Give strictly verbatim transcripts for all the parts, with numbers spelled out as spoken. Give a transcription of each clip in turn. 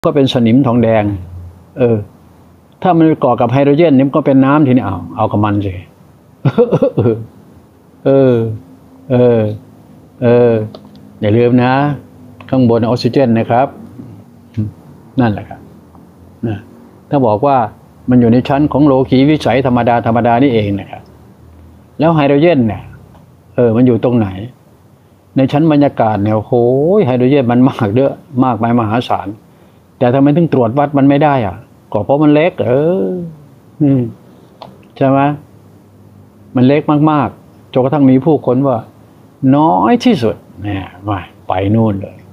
ก็เป็นสนิมทองแดงเออถ้ามันก่อกับไฮโดรเจนนี่มันก็เป็นน้ำทีนี้เอาเอากับมันสิเออเออเอออย่าลืมนะข้างบนออกซิเจนนะครับนั่นแหละครับนะถ้าบอกว่ามันอยู่ในชั้นของโลกีวิสัยธรรมดาธรรมดานี่เองนะครับแล้วไฮโดรเจนเนี่ยเออมันอยู่ตรงไหนในชั้นบรรยากาศเนี่ยโอ้โหไฮโดรเจนมันมากเยอะมากมายมหาศาลแต่ทำไมถึงตรวจวัดมันไม่ได้อ่ะก็เพราะมันเล็กเอออืมใช่ไหมมันเล็กมากๆจนกระทั่งมีผู้ค้นว่าน้อยที่สุดเนี่ยมาไปนู่นเลย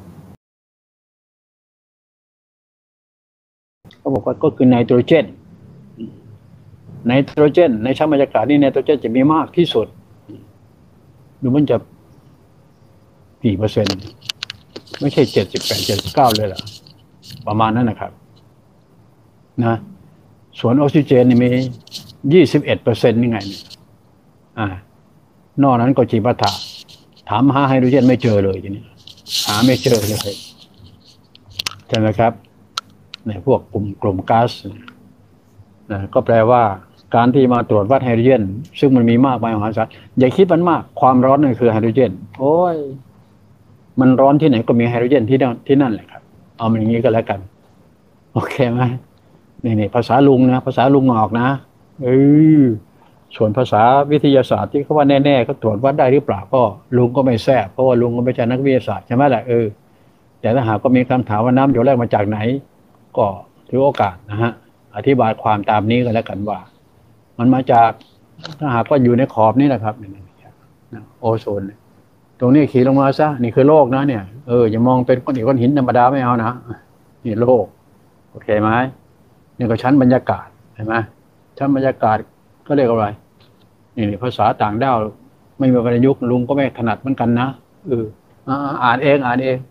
เขาบอกว่าก็คือไนโตรเจนไนโตรเจนในชั้นบรรยากาศนี่ไนโตรเจนจะมีมากที่สุดดูมันจะกี่เปอร์เซ็นต์ไม่ใช่เจ็ดสิบแปดเจ็ดสิบเก้าเลยเหรอประมาณนั้นนะครับนะส่วนออกซิเจนนี่มียี่สิบเอ็ดเปอร์เซ็นต์นี่ไงเนี่ยอ่านอกนั้นก็จีปาถะถามหาไฮโดรเจนไม่เจอเลยทีนี้หาไม่เจอเลยใช่ไหมครับในพวกกลุ่มกลุ่มก๊าซนะก็แปลว่าการที่มาตรวจวัดไฮโดรเจนซึ่งมันมีมากมายมหาศาลอย่าคิดมันมากความร้อนนั่นคือไฮโดรเจนโอ้ยมันร้อนที่ไหนก็มีไฮโดรเจนที่นั่นที่นั่นแหละครับเอามันอย่างนี้ก็แล้วกันโอเคไหมนี่นี่ภาษาลุงนะภาษาลุงออกนะเออส่วนภาษาวิทยาศาสตร์ที่เขาว่าแน่ๆเขาตรวจวัดได้หรือเปล่าก็ลุงก็ไม่แซ่บเพราะว่าลุงก็ไม่ใช่นักวิทยาศาสตร์ใช่ไหมล่ะเออแต่ถ้าหากก็มีคำถามว่าน้ำหยดแรกมาจากไหนก็ถือโอกาสนะฮะอธิบายความตามนี้ก็แล้วกันว่ามันมาจากถ้าหากว่าอยู่ในขอบนี่นะครับโอโซนตรงนี้ขีดลงมาซะนี่คือโลกนะเนี่ยเอออย่ามองเป็นก้อนหินก้อนหินธรรมดาไม่เอานะนี่โลกโอเคไหมนี่ก็ชั้นบรรยากาศเห็นไหมชั้นบรรยากาศก็เรียกอะไรนี่ภาษาต่างด้าวไม่มีวรรณยุกต์ลุงก็ไม่ถนัดเหมือนกันนะเอออ่านเองอ่านเอง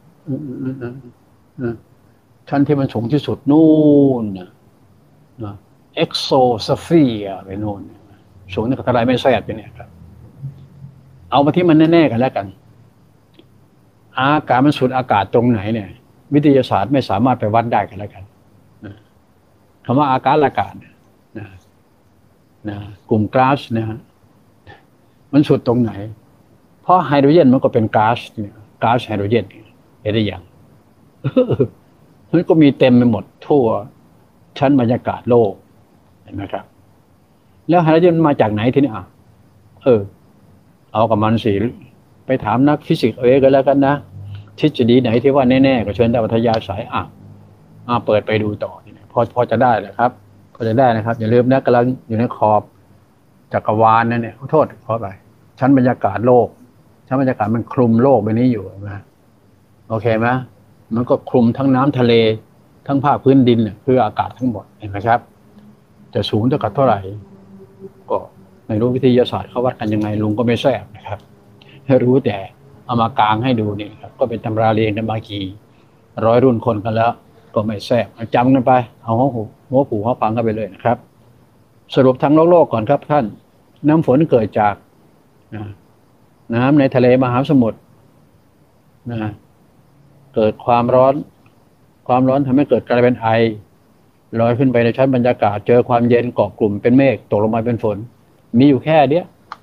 ชั้นที่มันสูงที่สุดนู่นนะเอ็กโซสเฟียร์ไปนู่นสูงนี่ก็ทลายไม่แซ่บไปเนี่ยครับเอามาที่มันแน่ๆกันแล้วกันอากาศมันสูดอากาศตรงไหนเนี่ยวิทยาศาสตร์ไม่สามารถไปวัดได้กันแล้วกันคำว่าอากาศอากาศนะนะกลุ่มก๊าซนะฮะมันสุดตรงไหนเพราะไฮโดรเจนมันก็เป็นก๊าซเนี่ยก๊าซไฮโดรเจนเห็นได้ยังมันก็มีเต็มไปหมดทั่วชั้นบรรยากาศโลกเห็นไหมครับแล้วไฮโดรเจนมาจากไหนทีนี้อ่ะเออเอากับมันสิไปถามนักฟิสิกส์เองก็แล้วกันนะทฤษฎีไหนที่ว่าแน่ๆก็เชิญดาววิทยาสายอ่ะอ่าเปิดไปดูต่อพอพอจะได้นะครับพอจะได้นะครับอย่าลืมนะกำลังอยู่ในขอบจักรวาลนั่นเนี่ยขอโทษขอไปชั้นบรรยากาศโลกชั้นบรรยากาศมันคลุมโลกใบนี้อยู่นะโอเคไหมมันก็คลุมทั้งน้ำทะเลทั้งภาคพื้นดินเนี่ยคืออากาศทั้งหมดเห็นไหมครับจะสูงเท่ากับเท่าไหร่ก็ในรู้วิทยาศาสตร์เขาวัดกันยังไงลุงก็ไม่แทรกนะครับให้รู้แต่เอามากางให้ดูนี่ครับก็เป็นตำราเรียนกันมากี่ร้อยรุ่นคนกันแล้วก็ไม่แทรกจำกันไปเอาหัวหูหัวผูหัวฟังกันไปเลยนะครับสรุปทางโลกโลกก่อนครับท่านน้ำฝนเกิดจากน้ำในทะเลมหาสมุทรนะเกิดความร้อนความร้อนทำให้เกิดกลายเป็นไอลอยขึ้นไปในชั้นบรรยากาศเจอความเย็นเกาะกลุ่มเป็นเมฆตกลงมาเป็นฝนมีอยู่แค่เนี้ย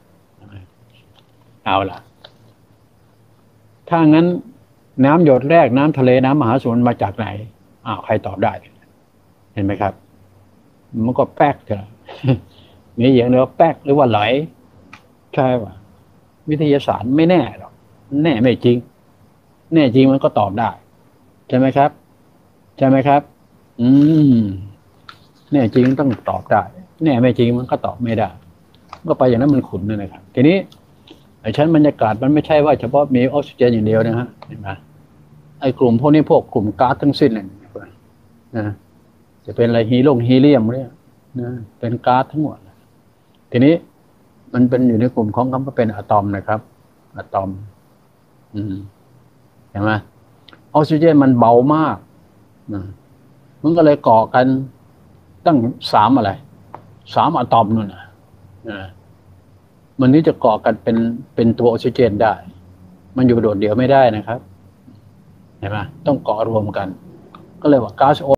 เอาล่ะถ้างั้นน้ำหยดแรกน้ำทะเลน้ำมหาสมุทรมาจากไหนอ้าวใครตอบได้เห็นไหมครับมันก็แป๊กเถอะมีอย่างเดียวแป๊กหรือว่าไหลใช่ป่ะวิทยาศาสตร์ไม่แน่หรอกแน่ไม่จริงแน่จริงมันก็ตอบได้ใช่ไหมครับใช่ไหมครับอืมแน่จริงต้องตอบได้แน่ไม่จริงมันก็ตอบไม่ได้ก็ไปอย่างนั้นมันขุ่นนั่นแหละครับทีนี้ไอ้ชั้นบรรยากาศมันไม่ใช่ว่าเฉพาะมีออกซิเจนอย่างเดียวนะฮะเห็นไหมไอ้กลุ่มพวกนี้พวกกลุ่มก๊าซทั้งสิ้นเลยนะจะเป็นอะไรฮีโร่ฮีเลียมเนี่ยนะเป็นก๊าซทั้งหมดทีนี้มันเป็นอยู่ในกลุ่มของคำว่าเป็นอะตอมนะครับอะตอมอืมเห็นไหมออกซิเจนมันเบามากนะมันก็เลยก่อกันตั้งสามอะไรสามอะตอมนู่นนะนะมันนี้จะก่อกันเป็นเป็นตัวออกซิเจนได้มันอยู่โดดเดี่ยวไม่ได้นะครับเห็นไหมต้องก่อรวมกันก็เลยว่าก๊าซ